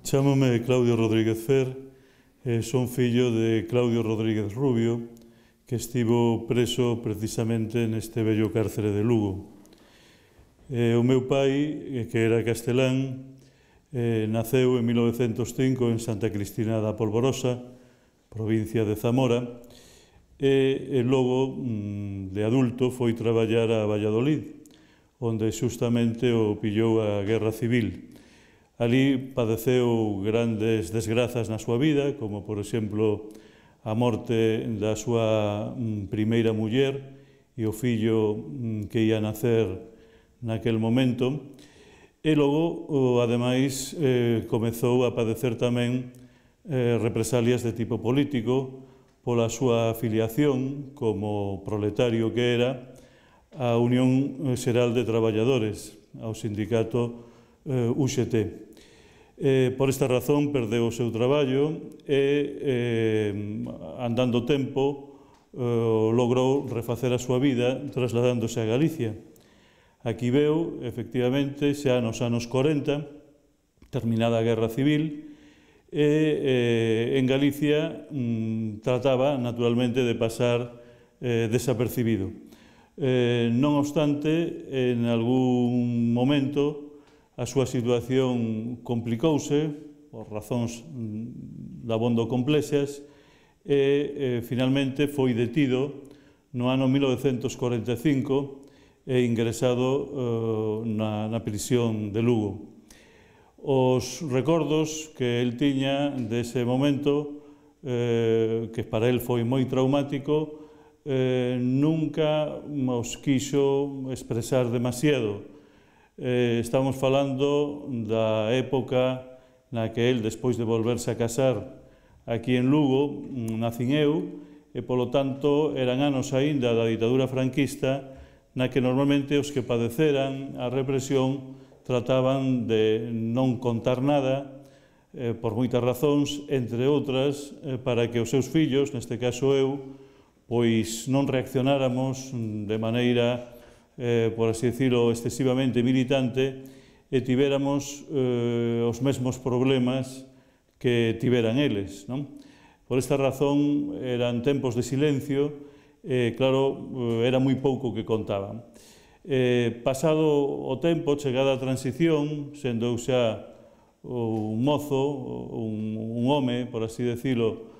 Chámome Claudio Rodríguez Fer, son fillo de Claudio Rodríguez Rubio, que estivo preso precisamente neste vello cárcere de Lugo. O meu pai, que era castelán, naceu en 1905 en Santa Cristina da Polvorosa, provincia de Zamora, e logo, de adulto, foi traballar a Valladolid, onde xustamente o pillou a Guerra Civil. Ali padeceu grandes desgrazas na súa vida, como, por exemplo, a morte da súa primeira muller e o fillo que ia nacer naquel momento. E logo, ademais, comezou a padecer tamén represalias de tipo político pola súa afiliación como proletario que era á Unión Xeral de Traballadores, ao sindicato UGT. Por esta razón perdeu o seu traballo e, andando tempo, logrou refacer a súa vida trasladándose a Galicia. Aquí veu, efectivamente, xa nos anos 40, terminada a Guerra Civil, e en Galicia trataba, naturalmente, de pasar desapercibido. Non obstante, en algún momento, a súa situación complicouse por razóns dabondo complexas e finalmente foi detido no ano 1945 e ingresado na prisión de Lugo. Os recordos que el tiña dese momento, que para el foi moi traumático, nunca os quixo expresar demasiado. Estamos falando da época na que el, despois de volverse a casar aquí en Lugo, nacín eu, e, polo tanto, eran anos aínda da ditadura franquista na que normalmente os que padeceran a represión trataban de non contar nada, por moitas razóns, entre outras, para que os seus fillos, neste caso eu, pois non reaccionáramos de maneira, por así decirlo, excesivamente militante e tivéramos os mesmos problemas que tiveran eles, non? Por esta razón eran tempos de silencio e, claro, era moi pouco que contaban. Pasado o tempo, chegada a transición, sendo eu xa un mozo, un home, por así decirlo,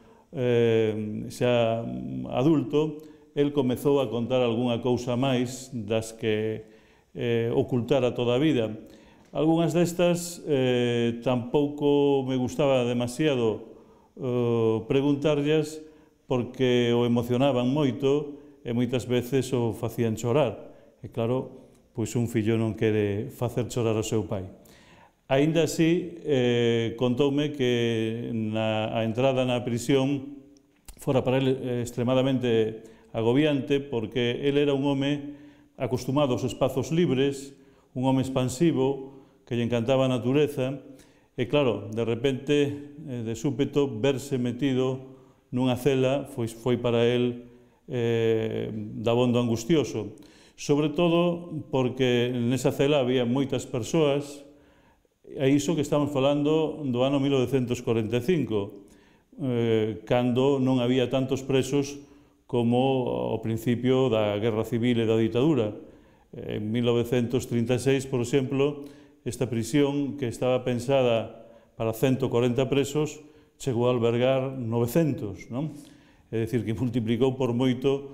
xa adulto, el comezou a contar algunha cousa máis das que ocultara toda a vida. Algúnas destas tampouco me gustaba demasiado preguntarllas porque o emocionaban moito e moitas veces o facían chorar. E claro, pois un fillo non quere facer chorar o seu pai. Aínda así, contoume que a entrada na prisión fora para ele extremadamente agobiante, porque ele era un home acostumado aos espazos libres, un home expansivo, que lle encantaba a natureza, e claro, de repente, de súpeto, verse metido nunha cela foi para el dabondo angustioso. Sobre todo porque nesa cela había moitas persoas, e iso que estamos falando do ano 1945, cando non había tantos presos como ao principio da Guerra Civil e da ditadura. En 1936, por exemplo, esta prisión que estaba pensada para 140 presos chegou a albergar 900, non? É dicir, que multiplicou por moito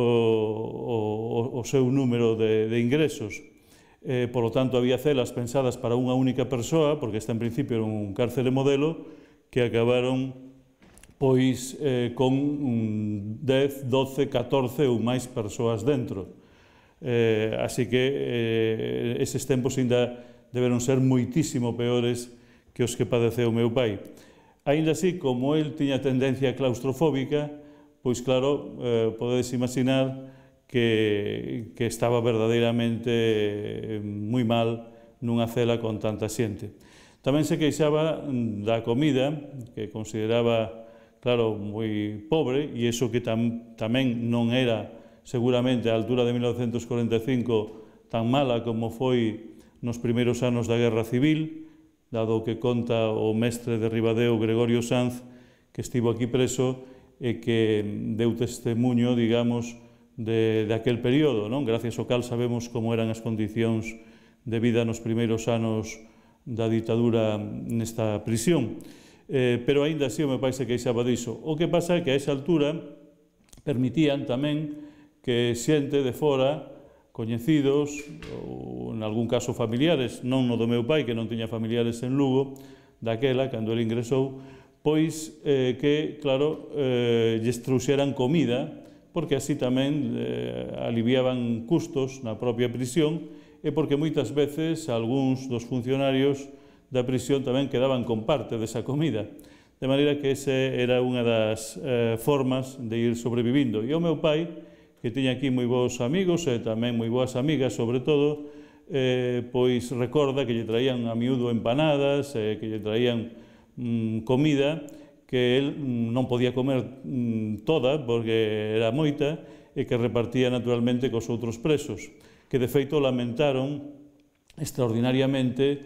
o seu número de ingresos. Por lo tanto, había celas pensadas para unha única persoa, porque esta en principio era un cárcere modelo, que acabaron pois con 10, 12, 14 ou máis persoas dentro. Así que eses tempos ainda deberon ser moitísimo peores que os que padeceu o meu pai. Aínda así, como el tiña tendencia claustrofóbica, pois claro, podedes imaginar que estaba verdadeiramente moi mal nunha cela con tanta xente. Tamén se queixaba da comida, que consideraba, claro, moi pobre, e iso que tamén non era seguramente a altura de 1945 tan mala como foi nos primeiros anos da Guerra Civil, dado que conta o mestre de Ribadeo, Gregorio Sanz, que estivo aquí preso e que deu testemunho, digamos, de aquel período, non? Gracias ao cal sabemos como eran as condicións de vida nos primeiros anos da ditadura nesta prisión. Pero aínda así o meu pai se queixaba diso. O que pasa é que a esa altura permitían tamén que xente de fora, coñecidos, ou en algún caso familiares, non no do meu pai, que non tiña familiares en Lugo, daquela, cando ele ingresou, pois que, claro, lles trouxeran comida, porque así tamén aliviaban custos na propia prisión e porque moitas veces algúns dos funcionarios da prisión tamén quedaban con parte desa comida. De maneira que esa era unha das formas de ir sobrevivindo. E o meu pai, que tiña aquí moi bons amigos e tamén moi boas amigas, sobre todo, pois recorda que lle traían a miúdo empanadas, que lle traían comida que el non podía comer toda porque era moita e que repartía naturalmente cos outros presos, que de feito lamentaron extraordinariamente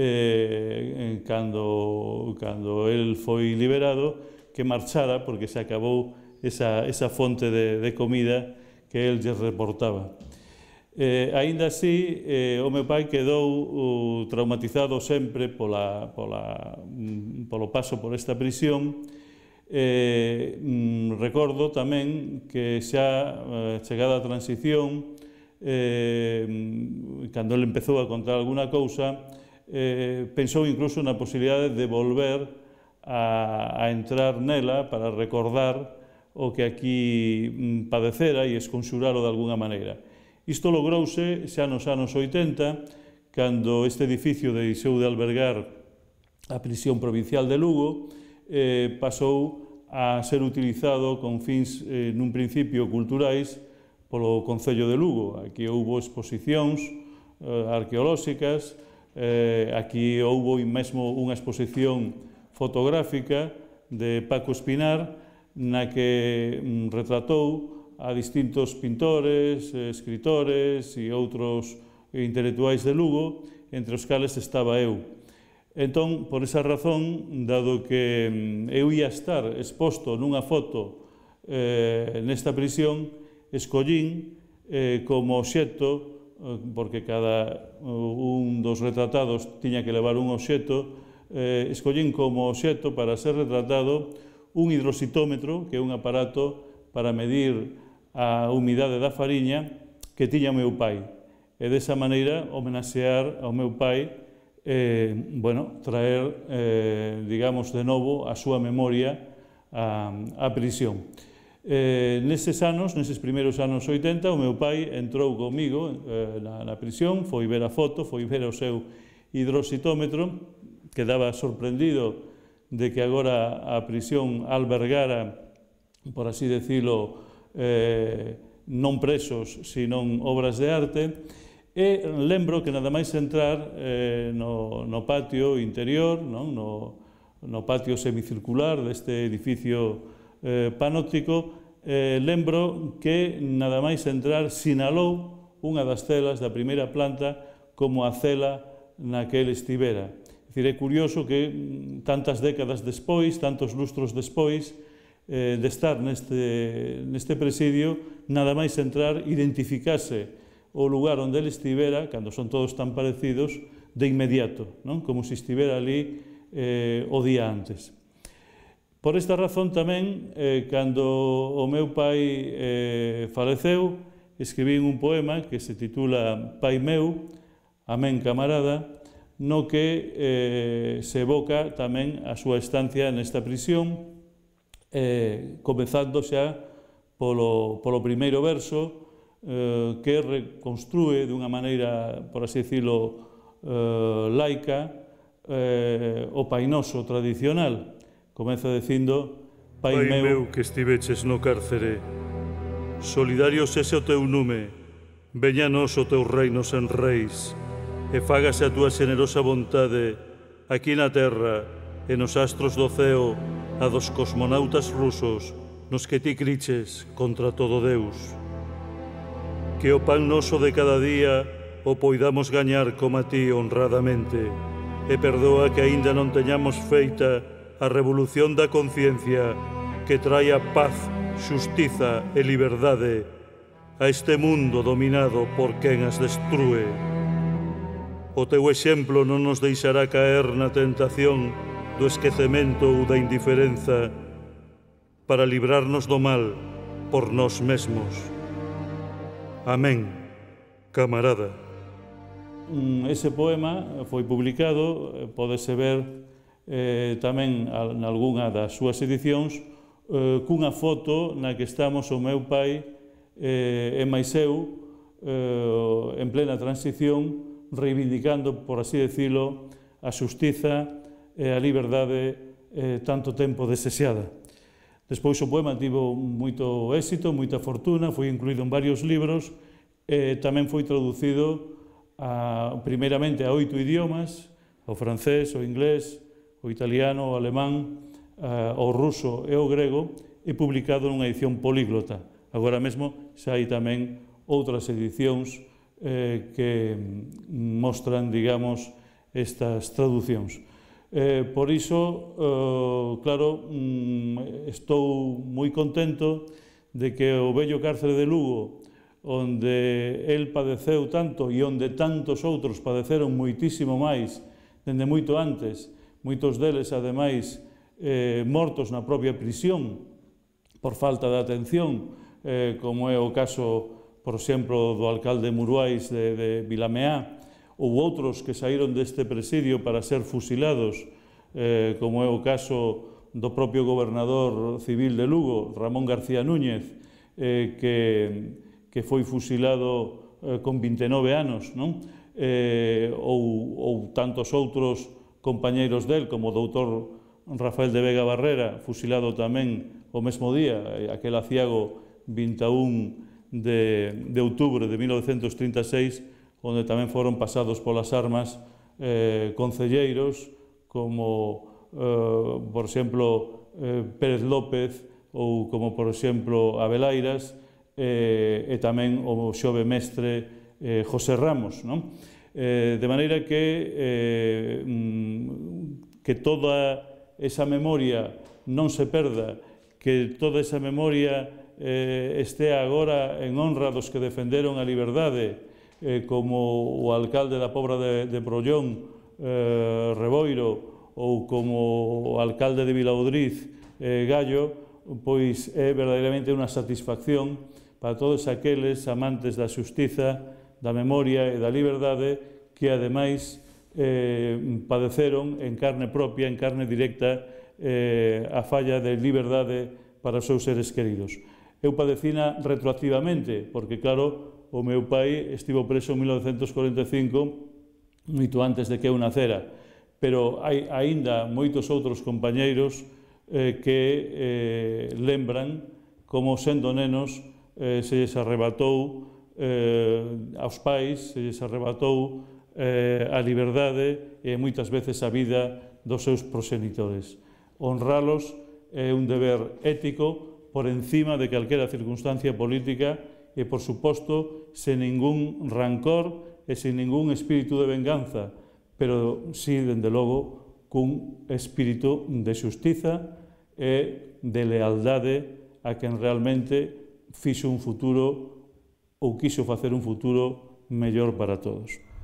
cando el foi liberado que marchara porque se acabou esa fonte de comida que el lles reportaba. Aínda así, o meu pai quedou traumatizado sempre polo paso por esta prisión. Recordo tamén que xa chegada a transición, cando ele empezou a contar alguna cousa, pensou incluso na posibilidade de volver a entrar nela para recordar o que aquí padecera e esconxuralo de alguna maneira. Isto logrouse xa nos anos 80, cando este edificio deixou de albergar a prisión provincial de Lugo, pasou a ser utilizado con fins, nun principio, culturais polo Concello de Lugo. Aquí houbo exposicións arqueolóxicas, aquí houbo mesmo unha exposición fotográfica de Paco Espinar, na que retratou a distintos pintores, escritores e outros intelectuais de Lugo, entre os cales estaba eu. Entón, por esa razón, dado que eu ia estar exposto nunha foto nesta prisión, escollín como obxecto, porque cada un dos retratados tiña que levar un obxecto, escollín como obxecto para ser retratado un hidrositómetro, que é un aparato para medir a humidade da fariña que tiña o meu pai. E desa maneira homenaxear ao meu pai, traer, digamos, de novo a súa memoria á prisión. Neses anos, neses primeiros anos 80, o meu pai entrou comigo na prisión, foi ver a foto, foi ver o seu hidrositómetro, quedaba sorprendido de que agora a prisión albergara, por así decirlo, non presos, senón obras de arte, e lembro que nada máis entrar no patio interior, no patio semicircular deste edificio panóptico, lembro que nada máis entrar sinalou unha das celas da primeira planta como a cela na que ele estivera. É dicir, é curioso que tantas décadas despois, tantos lustros despois, de estar neste presidio, nada máis entrar, identificase o lugar onde ele estivera, cando son todos tan parecidos, de inmediato, como se estivera ali o día antes. Por esta razón tamén, cando o meu pai faleceu, escribín un poema que se titula Pai meu, amén camarada, no que se evoca tamén a súa estancia nesta prisión, comezando xa polo primeiro verso, que reconstrúe dunha maneira, por así decirlo, laica, o painoso tradicional. Comeza dicindo: Pai meu que estiveches no cárcere, solidario sexe o teu nume, veña nos o teu reino sen reis, e fágase a túa xenerosa vontade aquí na terra e nos astros do ceo, a dos cosmonautas rusos, nos que ti criches contra todo Deus. Que o pan noso de cada día o poidamos gañar como a ti honradamente, e perdoa que aínda non teñamos feita a revolución da conciencia que traia paz, xustiza e liberdade a este mundo dominado por quen as destrúe. O teu exemplo non nos deixará caer na tentación do esquecemento ou da indiferenza para librarnos do mal por nós mesmos. Amén, camarada. Ese poema foi publicado, pódese ver tamén nalgunha das súas edicións, cunha foto na que estamos o meu pai e máis eu en plena transición, reivindicando, por así decirlo, a xustiza e a liberdade tanto tempo desexada. Despois o poema tivo moito éxito, moita fortuna, foi incluído en varios libros e tamén foi traducido primeiramente a 8 idiomas, o francés, o inglés, o italiano, o alemán, o ruso e o grego, e publicado nunha edición políglota. Agora mesmo xa hai tamén outras edicións que mostran, digamos, estas traducións. Por iso, claro, estou moi contento de que o vello cárcere de Lugo, onde el padeceu tanto e onde tantos outros padeceron moitísimo máis dende moito antes, moitos deles, ademais, mortos na propia prisión por falta de atención, como é o caso, por exemplo, do alcalde Muruais de Vilameá, ou outros que saíron deste presidio para ser fusilados, como é o caso do propio gobernador civil de Lugo, Ramón García Núñez, que foi fusilado con 29 anos, non? Ou tantos outros compañeiros del, como o doutor Rafael de Vega Barrera, fusilado tamén o mesmo día, aquel aciago 21 de outubro de 1936, onde tamén foron pasados polas armas concelleiros como, por exemplo, Pérez López ou como, por exemplo, Abelairas, e tamén o xove mestre José Ramos, non? De maneira que toda esa memoria non se perda, que toda esa memoria estea agora en honra dos que defenderon a liberdade, como o alcalde da Pobra de Brollón, Reboiro, ou como o alcalde de Vilaudriz, Gallo, pois é verdadeiramente unha satisfacción para todos aqueles amantes da xustiza, da memoria e da liberdade que, ademais, padeceron en carne propia, en carne directa, a falla de liberdade para os seus seres queridos. Eu padecina retroactivamente, porque, claro, o meu pai estivo preso en 1945, moito antes de que eu nacera, pero hai aínda moitos outros compañeiros que lembran como, sendo nenos, se lles arrebatou aos pais, se lles arrebatou a liberdade e moitas veces a vida dos seus proxenitores. Honralos é un deber ético por encima de calquera circunstancia política e, por suposto, sen ningún rancor e sen ningún espírito de venganza, pero sí, dende logo, cun espírito de xustiza e de lealdade a quen realmente fixo un futuro ou quixo facer un futuro mellor para todos.